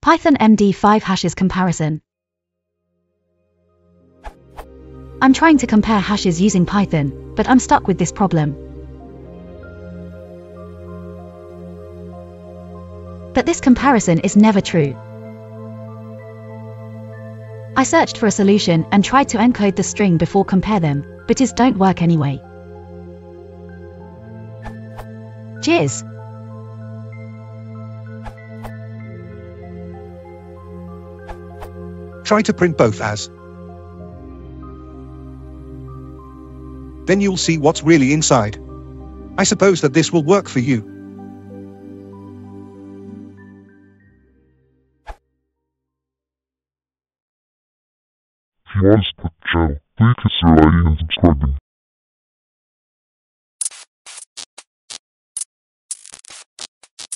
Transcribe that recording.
Python md5 hashes comparison. I'm trying to compare hashes using Python, but I'm stuck with this problem. But this comparison is never true. I searched for a solution and tried to encode the string before compare them, but it don't work anyway. Cheers! Try to print both as. Then you'll see what's really inside. I suppose that this will work for you. If you want to support the channel, please consider liking and subscribing.